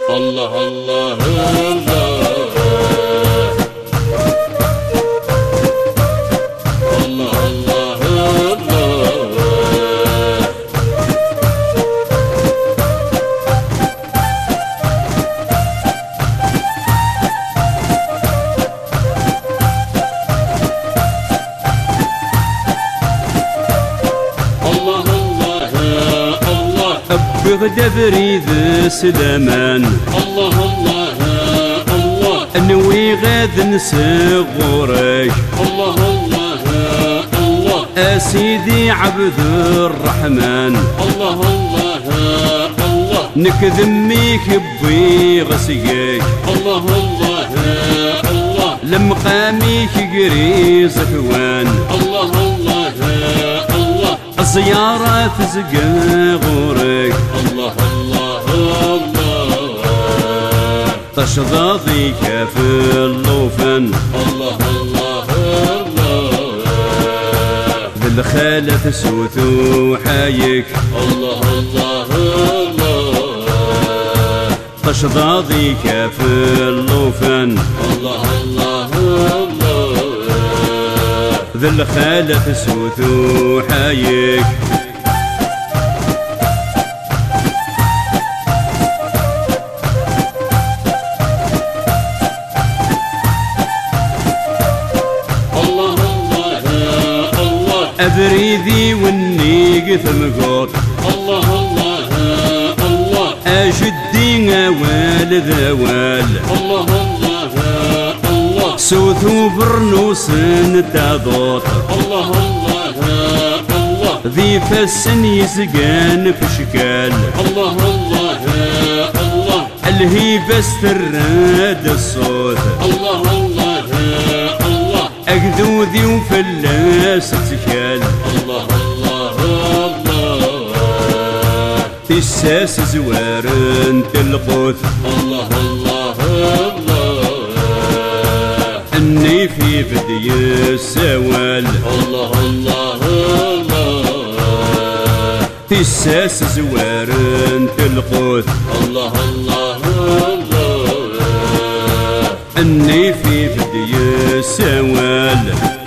الله الله الله بغدا بريد سلامان الله الله الله نوي غاد نسغورك الله الله الله أسيدي عبد الرحمن الله الله الله نكذميك بي غسيك الله الله الله لمقاميك قريز كوان الله الله الله الزيارة تزقى غورك الله الله الله تشظاظيك في اللوفن الله الله الله بالخالة سوثو حايك الله الله الله تشظاظيك في اللوفن الله الله الله ذي الخالة سوثو حايك الله الله الله أبريدي والنيق ثمقوط الله الله الله أجدي والد وال الله الله الله سوثو برنوس تضوط الله الله الله ذي فسن يزقان في شكال الله الله الله الهيبة استراد الصوت الله الله الله أقذوذي وفلاس تكال الله الله الله تساس زوارن تلقوث الله الله الله أني في بدي السوال الله الله الله تساس زوارن تلقوث الله الله الله أني في بدي السوال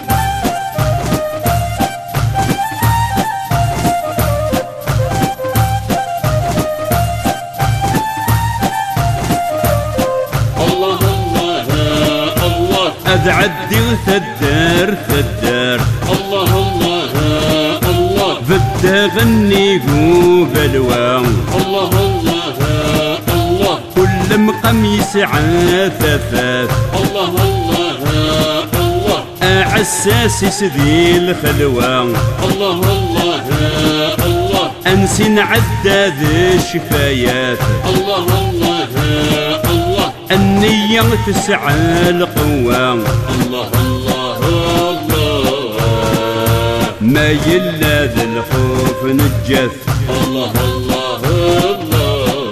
الله الله الله أذعدي وثدر ثدر الله الله الله بدي غني قوبلوان الله الله الله كل مقميس عاثفاف الله الله الله أعساسي سذي الخلوة الله الله الله أنسي نعداد الشفايات الله الله الله النية تسعى القوة الله الله الله ما يلا ذا الخوف نجث الله الله الله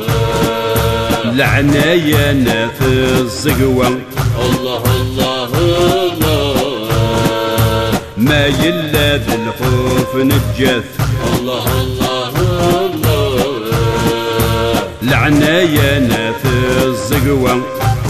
لعنايانا في الزقوة الله الله الله ما يلا ذا الخوف نجث الله الله الله لعنايانا في الزقوة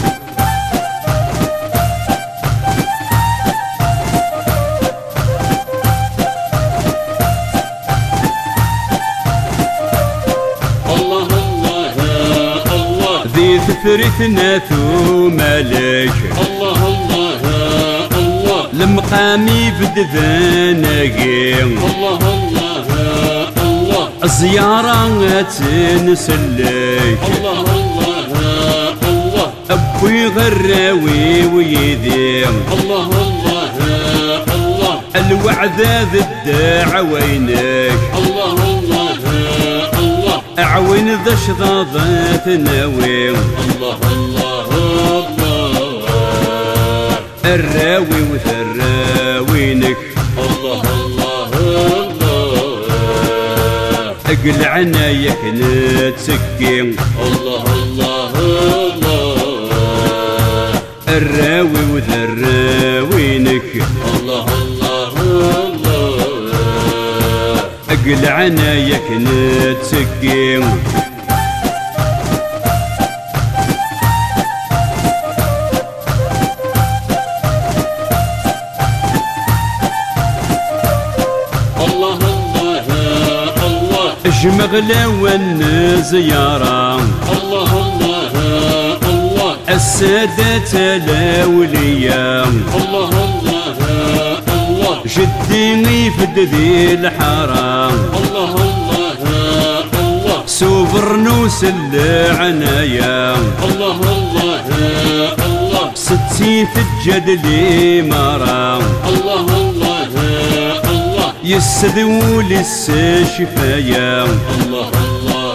الله الله الله ذي ثفرتنا ثوم مالك الله الله الله لمقامي بدذاناقي الله الله الله الزيارة تنسلك الله الله الله أبوي غراوي ويدي الله الله الله الوعد ذا عوينك الله الله الله أعوين ذا شظاظات ناوي الله الله الله الراوي وثراوينك الله الله الله اقلعنا يكنت سكين الله الله الله الراوي وثراوينك الله الله الله اقلعنا يكنت سكين جمغلا والنزيارة الله الله الله السادة الأولياء الله الله الله جدي يفد ذي الحرام الله الله الله سوبرنوس العنايا الله الله الله ستي تجد لي مرا الله الله الله يسدو لسه شفايا الله الله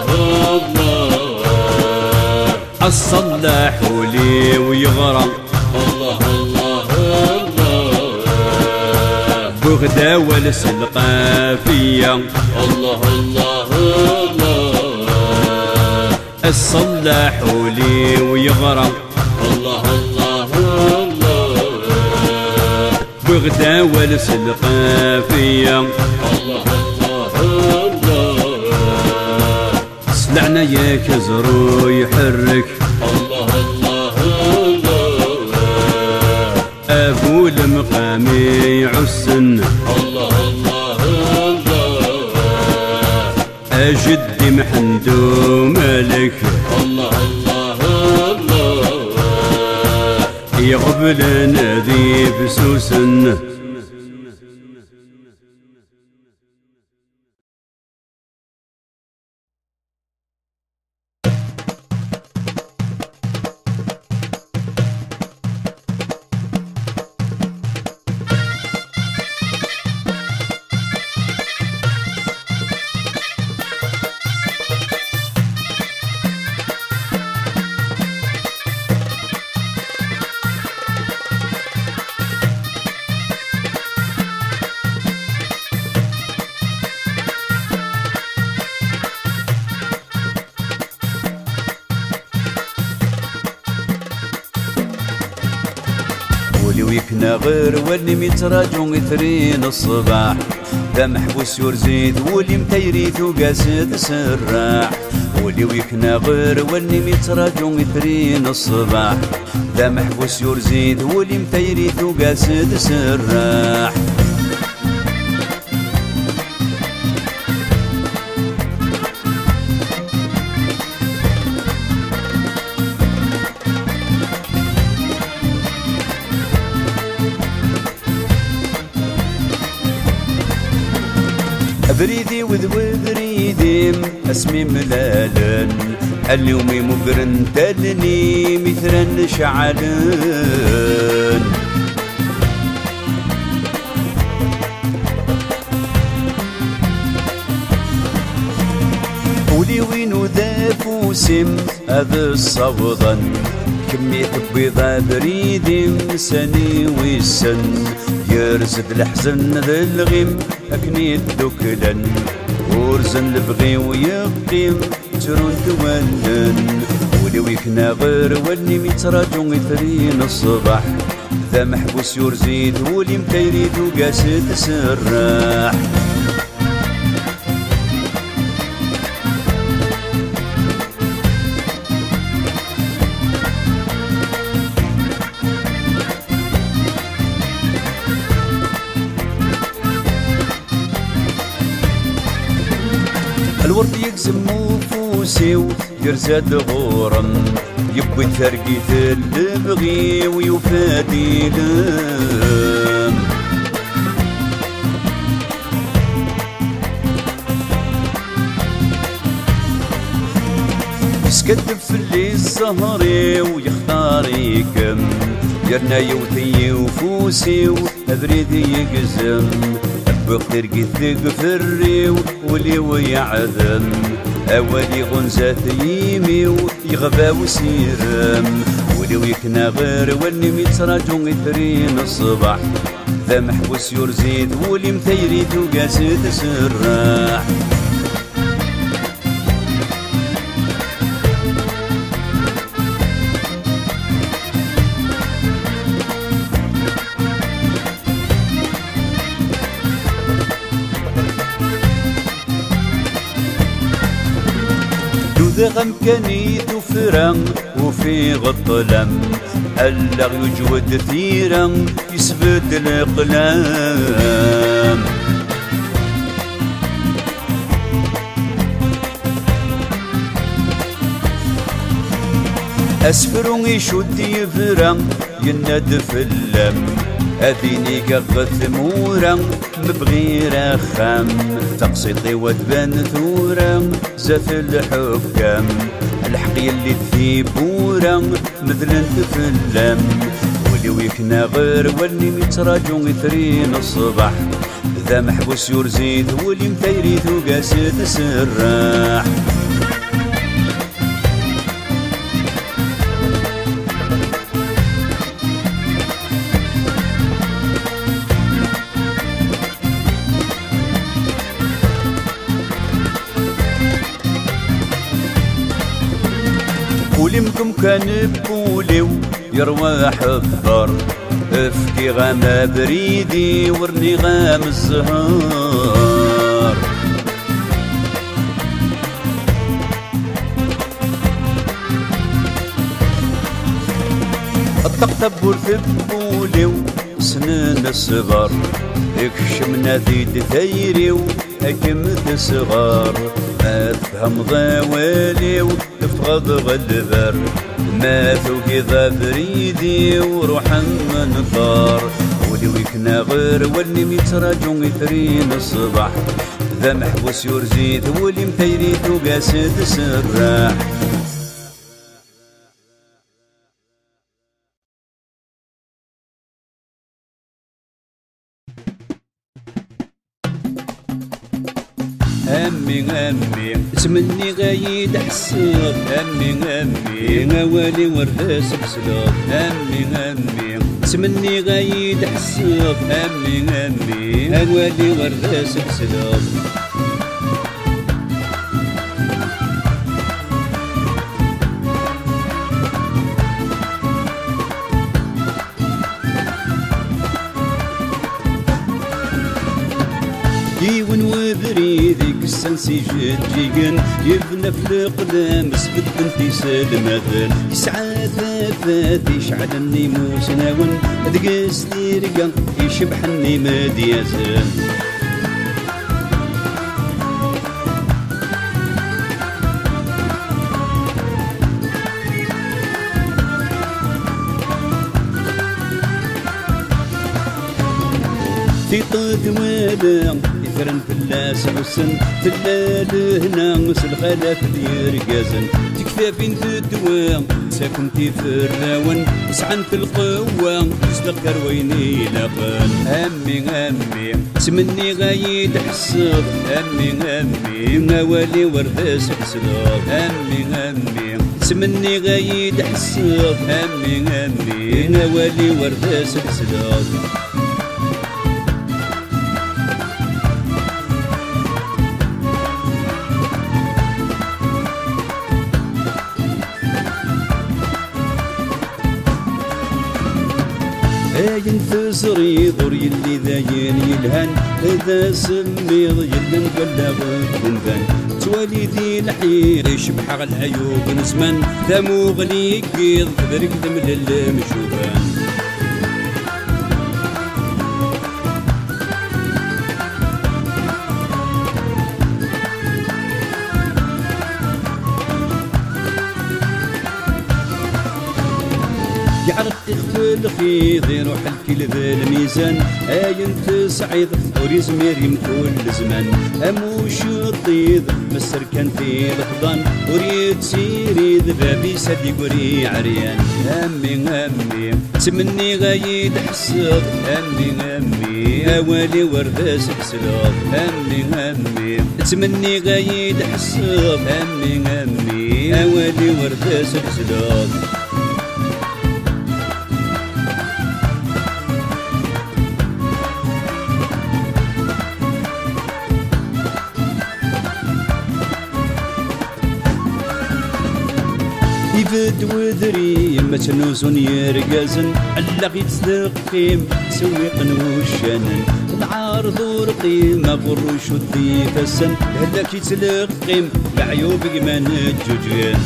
الله الصلاح لي ويغرى الله الله الله بغدا والسلقة فيا الله الله الله الصلاح لي ويغرى الله الله الله بغدا والسلقة فيا الله الله الله سلعنا يا كزرو يحرك الله الله الله أبو المقامي عسن الله الله الله أجدي محندو مالك الله الله الله يقبل نذيب سوسن وليويكنا غير واللي ميتراجو يثرين الصباح ذا محبوس يرزيد واللي متيريث وقاسد سراح وليويكنا غير واللي ميتراجو يثرين الصباح ذا محبوس يرزيد واللي متيريث وقاسد سراح بريدي وذريدي اسمي ملالن اليوم مقرن تلني مثلا شعلن ولي وين ذا فوسم هذا الصوضا كمية بيضة بريدي مساني والسن يرزد الحزن ذا الغيم أكني الدكلا ورزن البغي ويقيم ترون تولن ولو يكنا غير واللي ميتراجو يثرين الصباح ذا محبوس يرزيد ولي متيريد وقاسد سراح الورد يقزم وفوسي يرزاد غورم يبوي ترقيت اللي بغي ويفادي لم يسكدب في اللي الزهري ويختار يكم يرنا يوتي وفوسي وابريدي يقزم بقدر قثق في الريو ولي ويعذم أولي غنزات يمي ويغبى وسيرم ولو يكنا غير واللي ميتراجو يثرين الصباح ذا محبوس يرزيد ولي متيريد وقاسد سراح غم كاني تفرن وفي غطلم اللغ يجود ثيرا يسبد الأقلام أسفرو يشد يفرا يناد في اللم أذيني قغت ثمورا مبغي رخام تقسيطي وتبان ثورا زات الحكام الحق يلي تثيبورا مثل انت في اللم ولي ويكنا غير ولي متراجو يثرين الصباح ذا محبوس يرزيد ولي مثيريت وقاسد سراح ولمكم كان بوليو يرواح الضر افكي غاما بريدي ورني غام الزهار الطقطب ورثبوليو سنين الصغار اكشمنا ذيد ثيريو اكمد صغار ما تفهم ضوالي وتفغض غدبر ما ثوقي ذا بريدي وروح من الدار ولي ويكنا غير ولي ميتراجو يثرين الصباح ذا محبوس يرزيد ولي مثيريت وقاسد سراح أمي أمي زمني غايد حساب أمي أمي غوالي ورداس بسلاب أمي أمي زمني غايد حساب أمي أمي غوالي ورداس بسلاب ديون وبريدي كسنسي جيجن يبنى في القدام سبت بنتي سلمذن يسعى ثافات يشعل النيموس ناون دقس تيرقا يشبح النيمة ديازن في طود وادا يفرن فلاس حسن تلال هنا مسل خلاف دير قازن تكفى بنت الدواء ساكنتي في الراون يسعن في القوة يصدق ويني لقان أمي أمي سمني غايد حساب أمي أمي نوالي ورداس بسلاب أمي أمي سمني غايد حساب أمي أمي نوالي ورداس بسلاب عاين تسري ضر يلي ذاين يلهن إذا سميض يلن ولا غنفن توالي ذي الحير يشبح العيوب نزمن ذمو غلي يقيض برك ذم للمشوفان يعرف يخفي الخيض يروح الكل ذا الميزان آين تسعيد وريز مريم كل زمان أموش الطيض مسر كان في الحضان وريد سيريد بابي سدي قري عريان أمي أمي سمني غايد حساب أمي أمي أوالي ورداس بسلاب أمي أمي سمني غايد حساب أمي أمي أوالي ورداس بسلاب يفد وذري ما تنوزن يرقازن علق يتستقيم سوي قنوشانن العارض ورقيم غروش ودي فسن هذاك يتلقيم بعيوب ما نجوجين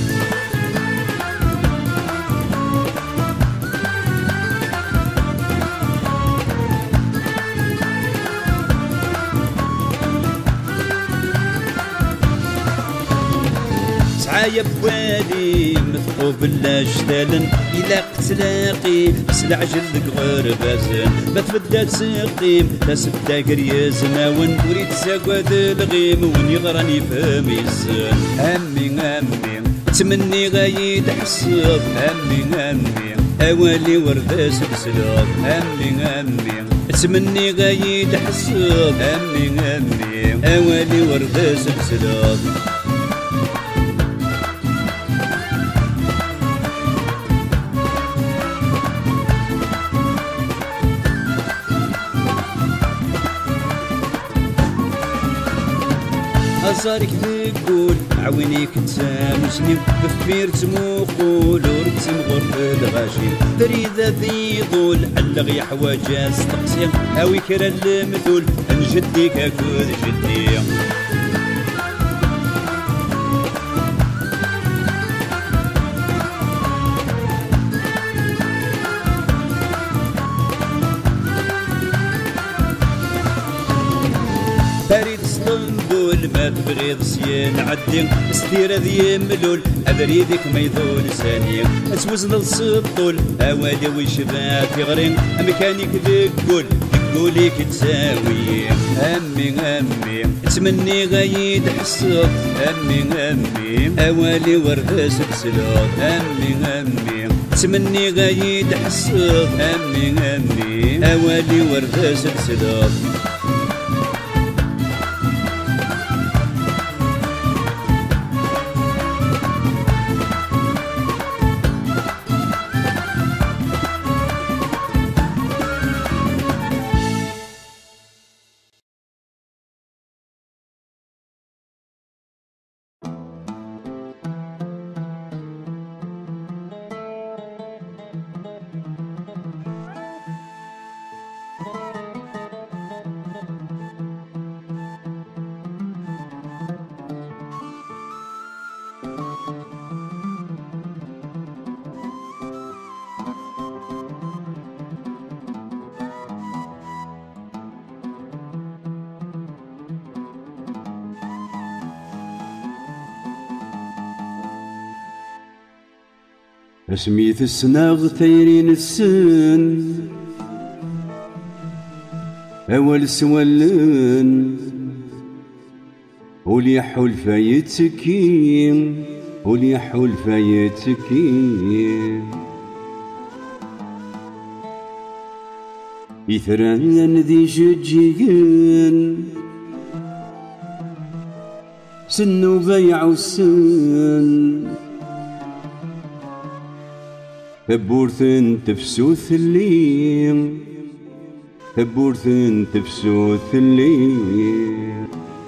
سعايا بوالي مثقوب الاشتالن إلا قتلاقي سلعجل ذك غربازن ما تبدا تسقيم تسبدا قريا زماون وريد ساقواد الغيم وني غراني فهم يزن همي تمني غايد حسب همي أوالي ورداس بسلوب همي تمني غايد حسب همي أوالي ورداس بسلوب أزارك تقول عوينيك تسامسني بفير تموقول ورتم غرب الغاشي دريدة ذي ظول علق يا حواجة استقسي هاوي كرا المثول نجديك أكود جدي بريد اسطنبول ما تبغيض سيان عدي ستيرة ذي ملول أبريدك ما يذول ثانية أتوزن السطول أوالي ويشبات يغرين أمكانيك ذكول ذكوليك تساوي همي تمني غايد حسب همي أوالي ورداس بسلوط همي تمني غايد حسب همي أوالي ورداس بسلوط اسميت السناغ ثيرين السن أول سولن ولي حلفة يتكيم ولي حلفة يتكيم يثران ذي ججين سنو بيع السن ثبورث تفسوث الليم ثبورث تفسوث الليم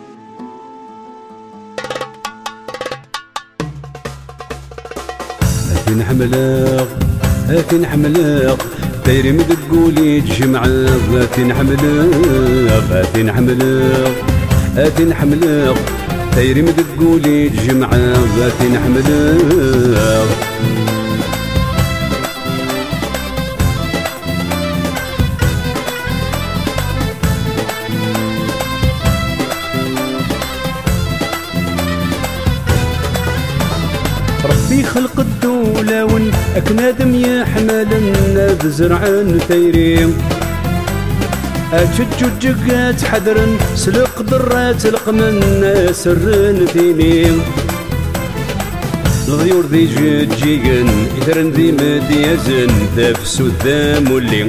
هاتين حملاق هاتين حملاق دايري مدقولي تجمع هاتين حملاق هاتين حملاق هاتين حملاق دايري مدقولي تجمع هاتين حملاق ربي خلق الدولة ون أكنادم يا حمالا بزرعان ثيرين أجج جقات حذرن سلق ضرات القمن سرن ثينين الغيور ذي جيجن إثرن ذي مديازن تفسو الذام واللي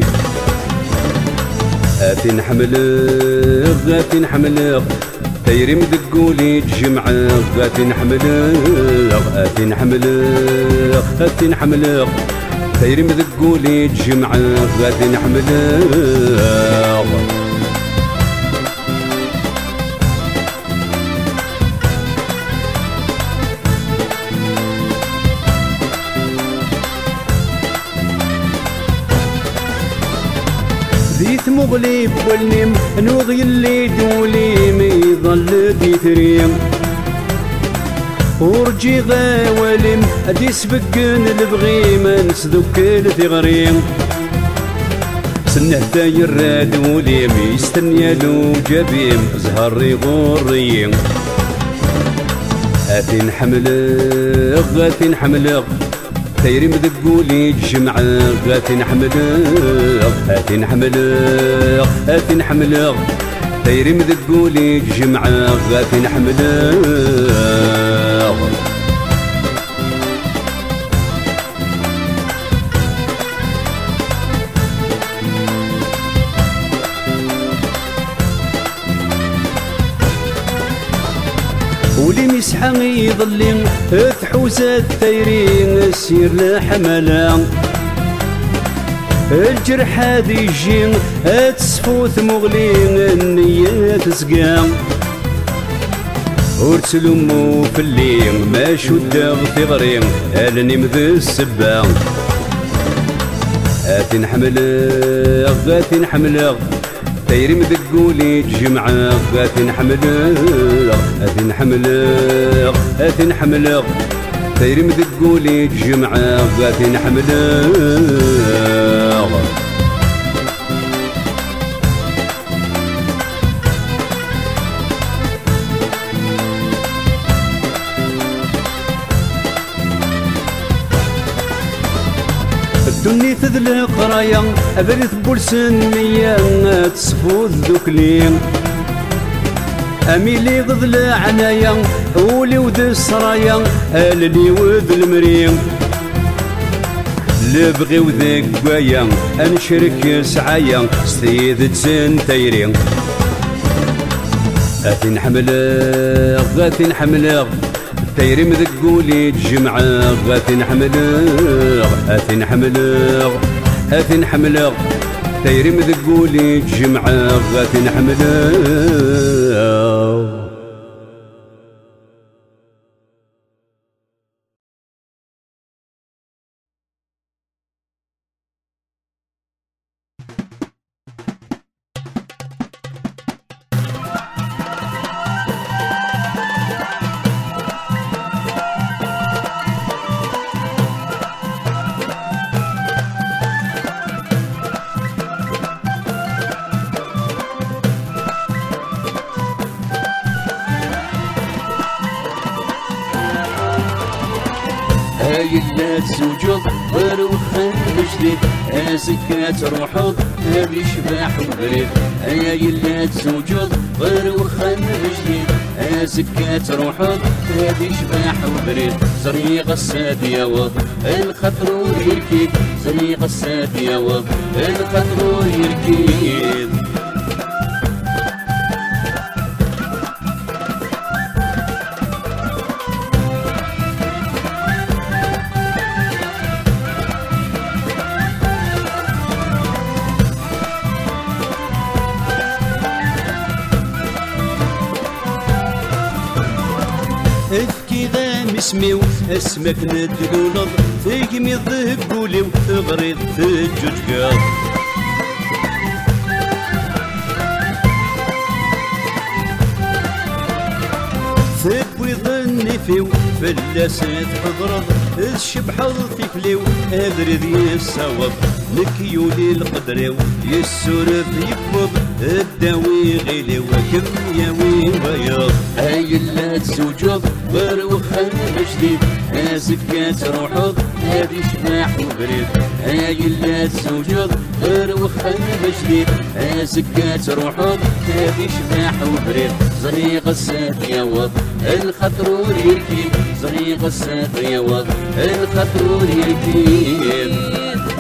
آتين حملق آتين حملق تيري مدقولي تجمع آتين حملق آتين حملق آتين حملق تيري مدقولي تجمع آتين حملق ذيث مغلب والنم نوغي اللي دولي ميظل ذي ثريم ورجي غاولم ادي سبقن البغي ما نسذوك الثغريم سنه داير راد وليم يستنيا لو جبيم زهر غوريم أتي نحملغ أتي نحملغ تيري مذقولي الجمعة أتي نحملغ أتي نحملغ أتي نحملغ تيري مذقولي الجمعة أتي نحملغ ولي مسحى يضلي تحوزات تيرين السير لحملة الجرح هادي يجي تسفوت مغلين النية تسقى ورتلمو في الليل ما شد ثغرين الني مذ السبا اتي نحملغ اتي نحملغ تيري مذقولي الجمعة اتي نحملغ اتي نحملغ اتي نحملغ تيري مذقولي الجمعة اتي نحملغ الدنيا تذل قرايا أبرث بولسن ميا تصفوذ ذوكلين أميلي غذل عنايا ولي وذ السرايا أللي وذ المريم لبغي وذاك قوايا أنشرك سعايا ستيذ تسن تيرين أتي نحملغ أتي نحملغ تيري مذقولي الجمعة أتي نحملغ أتي نحملغ أتي نحملغ تيري مذقولي الجمعة أتي نحملغ هاي لا تزوجض وروخا بجديد سكات روحض هذي شباح وبريد هاي لا تزوجض وروخا بجديد سكات روحض هذي شباح وبريد زريق الساد يا وض الخطر يركيد زريق الساد يا وض الخطر يركيد افكي ذا مسميو اسمك ندلولض تقمي ضقولي وتغريض تجوجقاض ثبوي ظني فيو فلاسات حضرض الشبحض تفليو ادري ذي الصواب لكيولي القدريو يسورف يكبض الداوي غيلي وكم ياوي بياض هاي لا تزوجض وروخا بجديد سكات روحض هذي شباح وبريد هاي لا تزوجض وروخا بجديد سكات روحض هذي شباح وبريد زريق الساد يا وض الخطر يركيد زريق الساد يا وض الخطر يركيد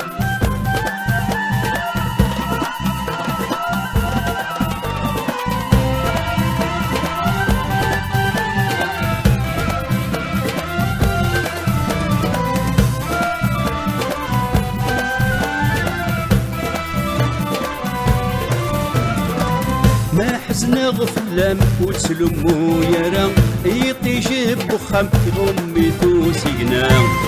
ما حزنا غفلام وتسلمو يرى يطيش بخام غميتو سيقنا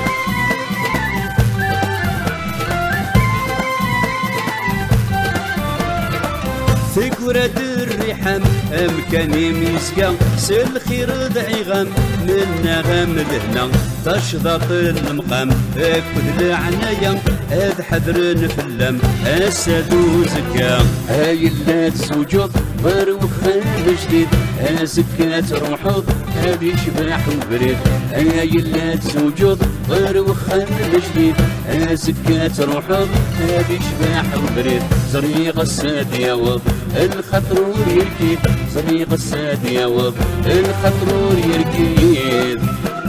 ثقورة الريحان أمكاني ميسكا سل خير دعيغام منا غام لهنا تشضط المقام أكد العنايا أد حذر فلام أسادو زكا هاي لا تزوجض وروخا بجديد زكات روحض هادي شباح وبريد يلا تزوجض غير وخان جديد زكات روحض هادي شباح وبريد زريق الساد يوض الخطرور يركيد زريق الساد يوض الخطرور يركيد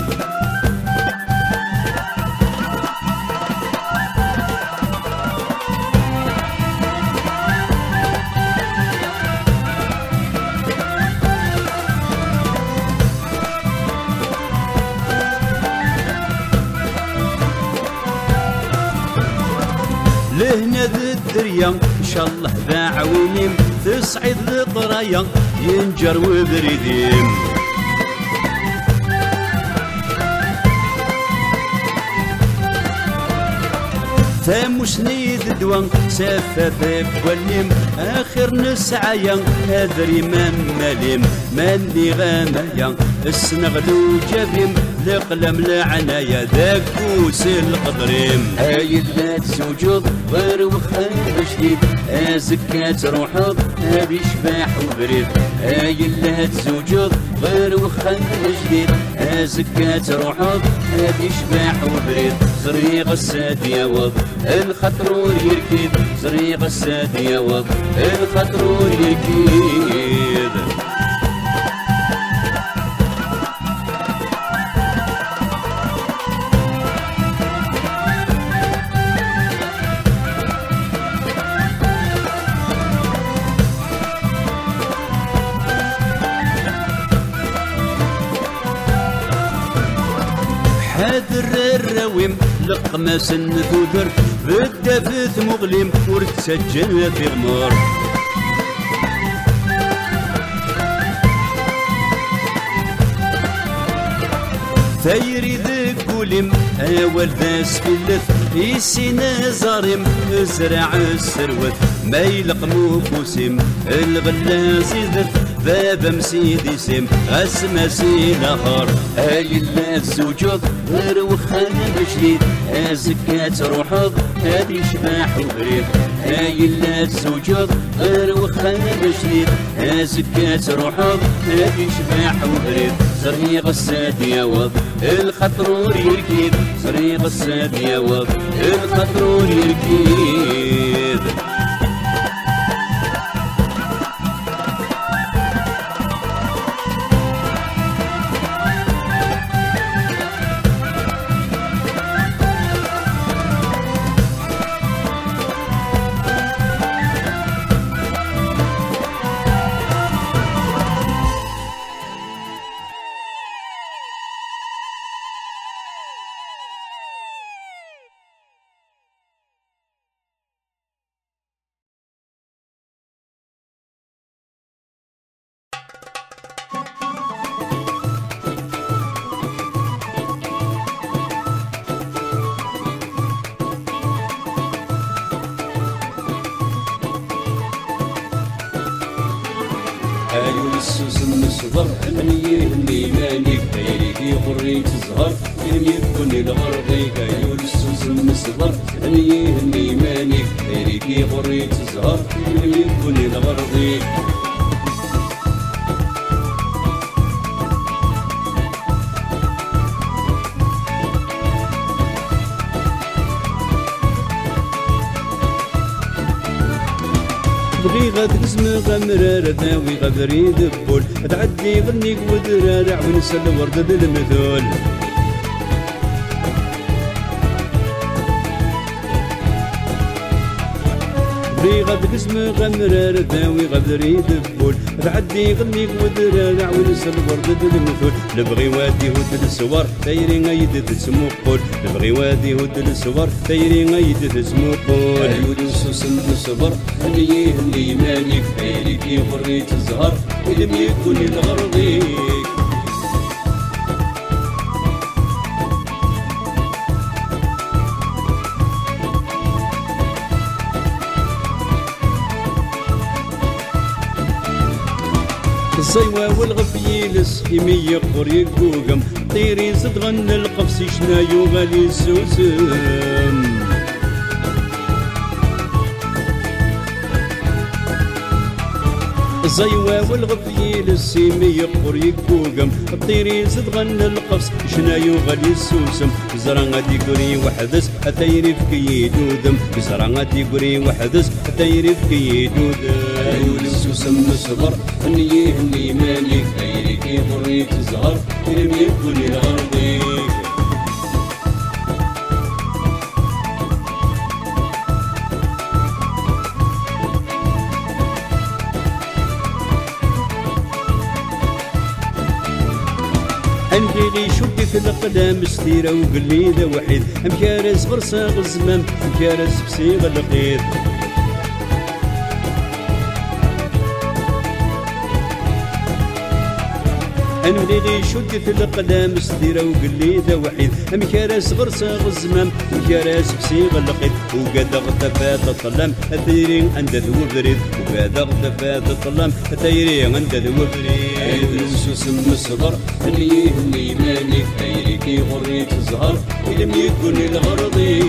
لهنا ذي الدريا ان شاء الله ذا عوينيم تصعد الطرايا ينجر وبريديم ثاموس نيد الدوان سافة والنيم آخر نسعايا هادري ماليم مالي غامايا السنغلو جابيم لقلم لعنايا ذاك كوس القدريم لا تزوجض غير وخان جديد زكات روحض هادي شباح وبريد لا تزوجض غير وخان جديد زكات روحض هادي شباح وبريد زريق الساد يوض الخطرور يركيد زريق الساد يوض الخطرور يركيد حاذر الرويم لقماس النذودر بالدافث مغلم ورتسجل في غمار ثيري ذاك ولم اول ذا سفلث يسينا زارم زرع السروت ما يلقمو كوسم الغلاس يذث باب مسيدي سم اسما سين اخر لا تزوجض غير وخان جديد زكات روحض هادي شباح وبريد لا تزوجض غير وخان جديد زكات روحض هادي شباح وبريد زريق الساد يوض الخطرور يركيد زريق الساد يوض الخطرور يركيد السوس الصبر منيه ميمانك دايري قريت الزهر لم يكن الغربي كايو السوس الصبر منيه ميمانك دايري قريت الزهر لم يكن الغربي بغي غاد قسم غمرار ثاوي غبري دبول تعدي غنيك ودرارع ونسى الورد بالمثول بغي غاد قسم غمرار ثاوي غبري دبول تعدي غنيك ودرارع ونسى الورد بالمثول نبغي وادي هود السوار تايري غايد تسموقول نبغي وادي هود السوار تايري غايد تسموقول عيود السوس الصبر هنيه اللي مالك تايري كي قريت الزهر ولم يكن الغرضي الصيوة والغفيلس يمي يقر يقوقم طيري صدغن القفص شنايو غالي السوسم زيوا والغفيل السيمي يقبر يكوكم الطيري زدغن القفص شنايو غادي السوسم زرا غادي يقري وحدس حتى يرفك يدودم زرا غادي يقري وحدس حتى يرفك يدودم السوسم صبر هنيه هني مالك غيرك يضري تزهر لم يكن الغرضي عندي شدي في القدام ستيرة وقليدة وحيد مكارس غرساغ الزمام مكارس بسيغ القيد انولي شدي في القدام ستيرة وقليدة وحيد مكارس غرساغ الزمام مكارس بسيغ القيد وقاد غتفات الظلام الثيرين عند ذو بريد وقاد غتفات الظلام الثيرين عند ذو بريد السوسم صبر هنيه هني مالك غيرك يغري تزهر لم يكن الغرضي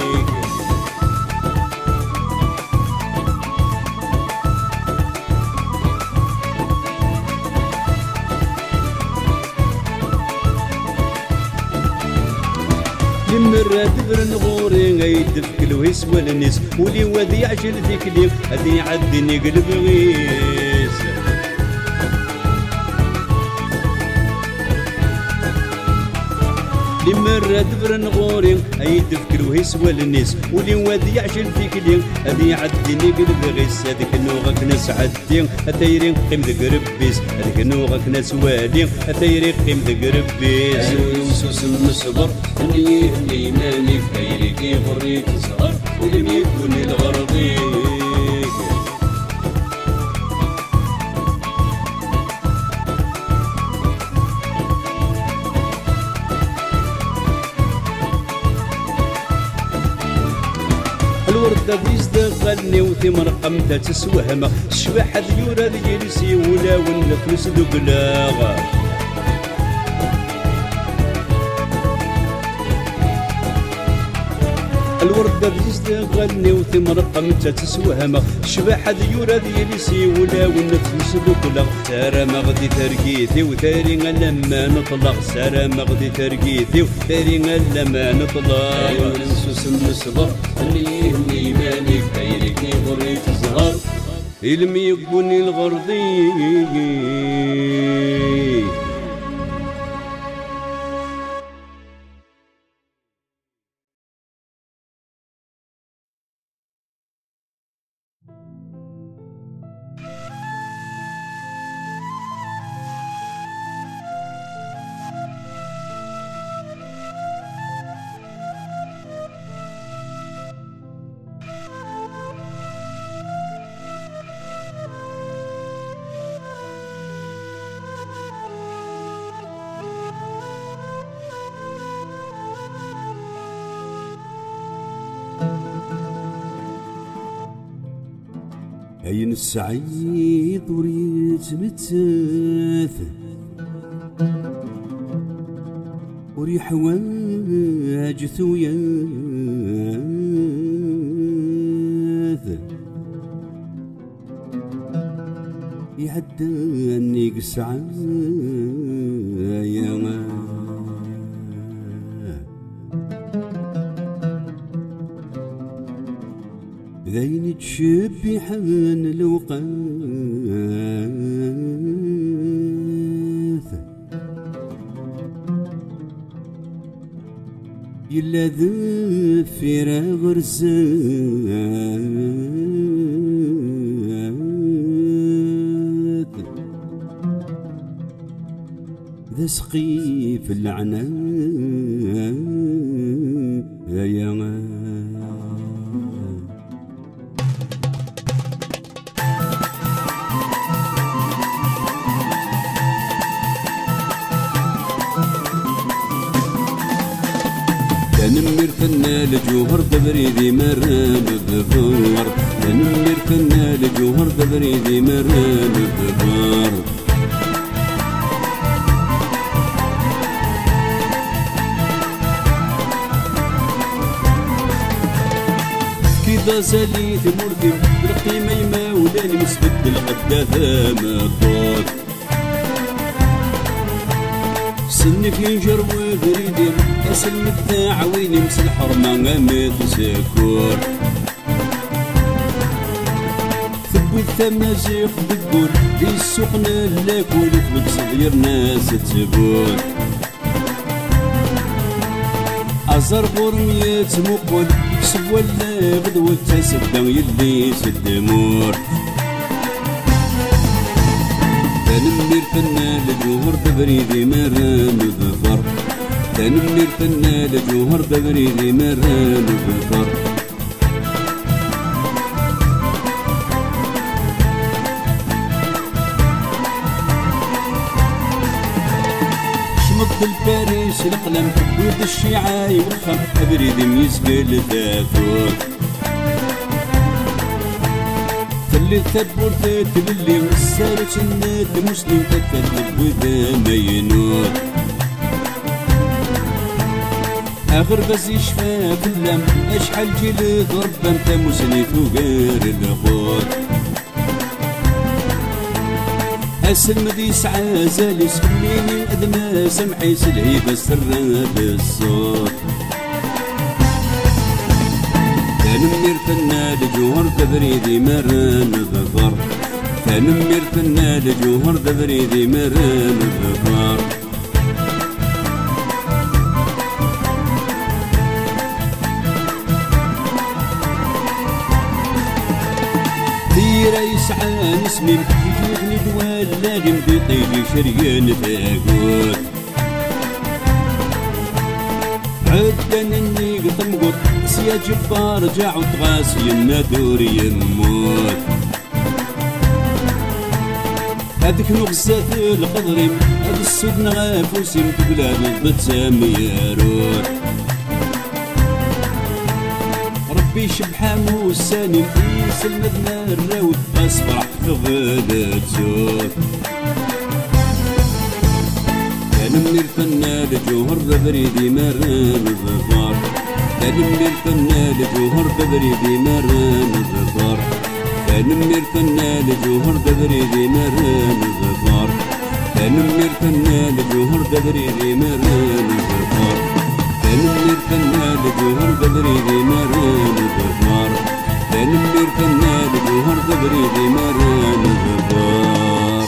مرة دبر نغوري غيدف كل يسوى الناس ولي وذي يعجل ذيك اليوم هذي يعدني قلب غيس لمرة دبر نغوري غيدف كل يسوى الناس ولي وذي يعجل ذيك اليوم هذي يعدني قلب غيس هذيك نوغك ناس عدين أثيرين قيم ذك ربيس هذيك نوغك ناس والين أثيرين قيم ذك ربيس السوسم صبر هنيه هني مالك غيرك يغري تزهر ولم يكن الغرضي الوردة بيزدا غني وثمر قمتها تسوهمة الشباح ذيورا ذي جلسي ولا والنفس ذو بلاغة الوردة بيزدا غني وثمر قمتها تسوهمة الشباح ذيورا ذي جلسي ولا والنفس ذو بلاغة سارة مغدي ترقيتي وثاري لما نطلق سارة مغدي ترقيتي وثاري لما نطلق السوسم صبر هنيه هني مالك غيرك يغري تزهر لم يكن الغرضي عين السعيد وريت متاث وريح واج ثوياث يعداني قسعة يا ذين تشبي حان الوقاث يلا ذفير غرزات ذا سقيف العنان يا نمر كنا لجوهر دبريدي مران بفار نمر كنا لجوهر دبريدي مران بفار ذا سالي ثمورتي بالختي ميمة ولاني مسبد القداثة مطوط سني في جرو بريدي اسلم الداع ويني مس الحرمة غامض سكور ثبوت ثمازيق دقور دي السوقنا لاكول ثبت صغير ناس تزبور أزر غرمية مقبل يكسب ولا غدوة تسدى يلي سدمور تنمير فنا لجوهر ببريدي مران بفر تنمير فنا لجوهر ببريدي مران بفر شمط الفارس القلم حبوت الشيعاي والخم أبريدي ميسقل ثاثور اللي ثبور تللي والسارة الناد مسلم تتلب وذا ما ينور آخر بس يشفى في اللم أشحال جيل ضرب أنت مسلم وغير الخوت أسلم ذي سعى زالي سكنيني أدنى سمحي سلهيبة سرى بالصوت تنمير فنا لجوهر دبريدي مران بفر تنمير فنا لجوهر دبريدي مران بفر تيرا يسعى نسمي يجوغني دوال لاجم بطيلي شريان ثاقوت عدن اني قطمقط يا جبار رجع وتغاس ينادور يموت هذيك نغزات القدري هذا السود نغافوس بلاد البتسام يا روت ربي شبحة موساني نقيس المدنى الراوت غاس فرح تغلت زود تنمير فنا لجوهر بريدي مران الظفار تنمير فنا لجوهر بريدي مران الظفار تنمير فنا لجوهر بريدي مران الظفار تنمير فنا لجوهر بريدي مران الظفار تنمير فنا لجوهر بريدي مران الظفار تنمير فنا لجوهر بريدي مران الظفار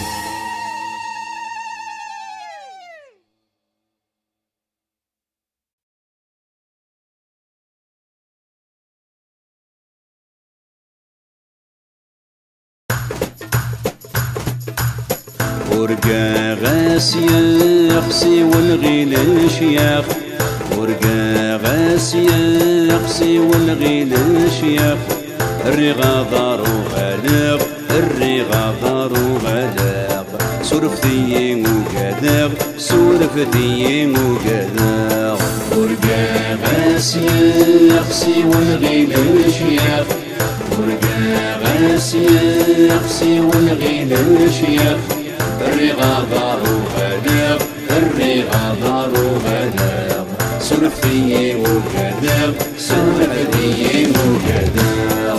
ورقا غاس يخسي والغيل شياخ ورقا غاس يخسي والغيل شياخ الرغا دارو غالق الرغا دارو غالق سورفتي وقادق سورفتي وقادق ورقا غاس يخسي والغيل شياخ ورقا غاس يخسي والغيل شياخ الرغا دارو غالق الرغا دارو غالق سلفتي وكذاب سلفتي وكذاب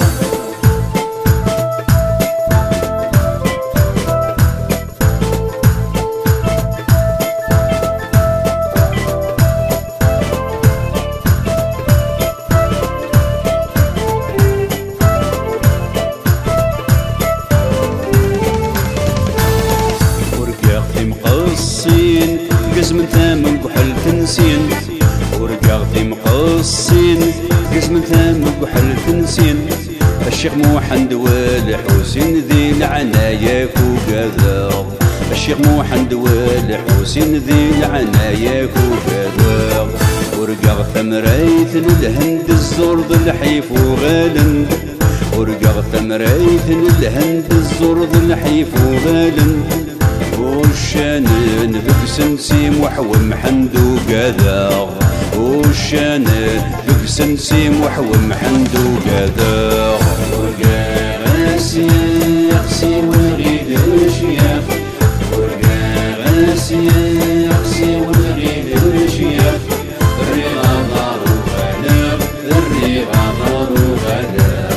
قسم ثامن بحل تنسين ورقاغتي مقصين قسم ثامن بحل تنسين الشيخ محمد والحسين ذي العناية وكذا الشيخ محمد والحسين ذي العناية وكذا ورقاغت مريت للهند الزرد الحيف وغالن ورقاغت مريت للهند الزرد الحيف وغالن وشانن بقسنسيم وحوم حندو قذا وشانن بقسنسيم وحوم حندو قذا ورقا غاسي يقسي والغيد الشياخ ورقا غاسي يقسي والغيد الشياخ الرغا دارو غلاب الرغا دارو غلاب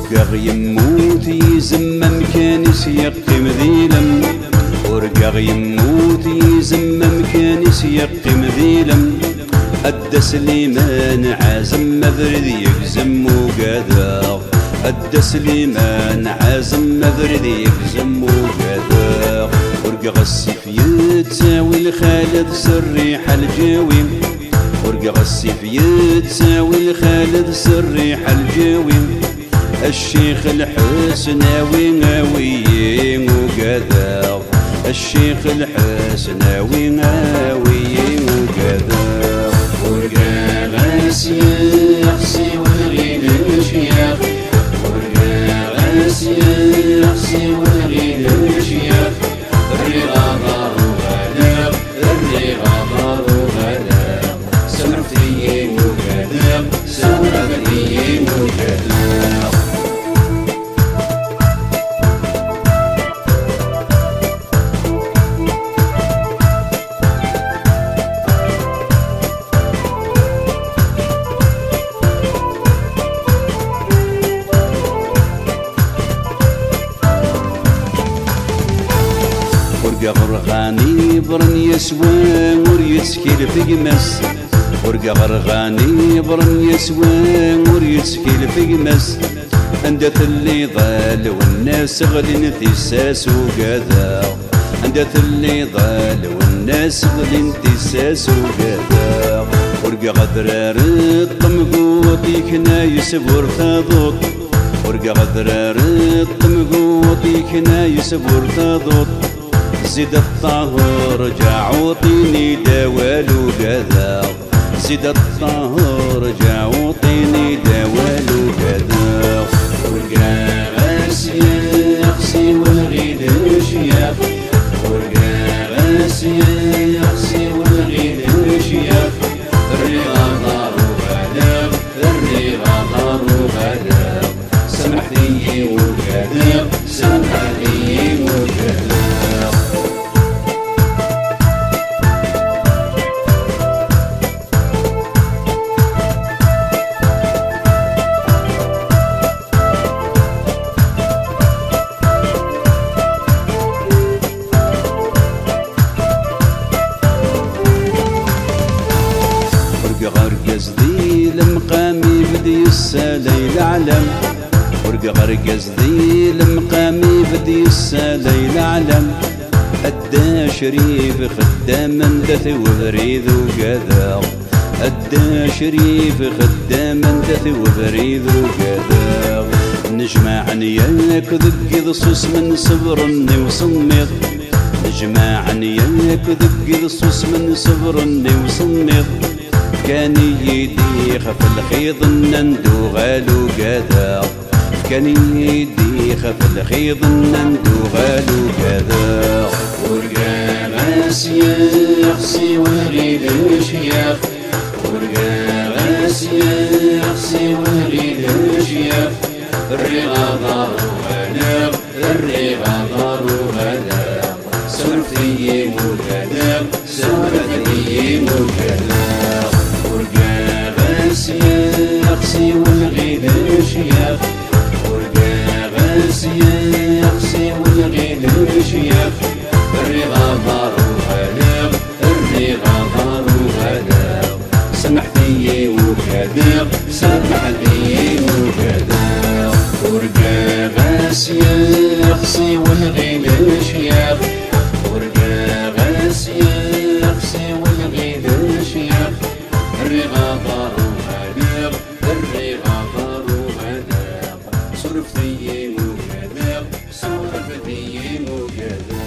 ورقاغ يموت يزمم كان يسيقي مذيلم ورقاغ يموت يزمم كان يسيقي مذيلم أدى سليمان عازم مبرد يقزم وقاذاغ أدى سليمان عازم مبرد يقزم وقاذاغ ورقاغ السيف يتساوي لخالد سريح الجاوي ورقاغ السيف يتساوي لخالد سريح الجاوي الشيخ الحسناوي غاوي وقاذاغ الشيخ الحسناوي غاوي وقاذاغ ورقاغ سيخسي والغيد الشياخ ورقاغ سيخسي والغيد الشياخ الرغا دارو غلاغ الرغا دارو غلاغ سمرتي وقاذاغ سمرتي وقاذاغ غرغاني برن يسوى وريتسكيل في قمس ورقا غرغاني برن يسوى وريتسكيل في قمس عندت اللي ضال والناس غلين تساس وقاذا عندت اللي ضال والناس غلين تساس وقاذا ورقا غدرار الطمقوط يكنا يسبور تضوط ورقا غدرار الطمقوط يكنا يسبور تضوط زيد الطهر جعوطيني دوال وقذا زيد الطهر جعوطيني دوال وقذا ورقاغ سيخسي والغيد الشياخ ورقاغ سيخسي والغيد الشياخ الرغا دارو غلاغ الرغا دارو غلاغ سمحتي وقاذاغ سمحتي وقاذاغ غرقز ذي لمقامي بدي السالي العلم ورقا غرقز ذي لمقامي بدي السالي العلم أدى شريف خدام اندث وبريد وقذا أدى شريف خدام اندث وبريد وقذا نجمع عنياك ذق ضصوص من صبرني وصمت نجمع عنياك ذق ضصوص من صبرني وصمت كان يدي خف الخيض النندو غالو قذا كان يدي خف الخيض النندو غالو قذا ورقاغ سيخسي والغيد الشياخ ورقاغ سيخسي والغيد الشياخ الرغا دارو غلاغ الرغا دارو غلاغ سمرتي وقاذاغ سمرتي وقاذاغ ورقاغ سيخسي والغيد الشياخ ورقاغ سيخسي والغيد الشياخ الرغا دارو غلاغ الرغا دارو غلاغ سمحتي وقاذاغ سمحتي وقاذاغ ورقاغ سيخسي والغيد الشياخ ورقاغ سيخسي والغيد الشياخ الرغا دارو غلاغ الرغا دارو غلاغ صرفتي وقاذاغ صرفتي وقاذاغ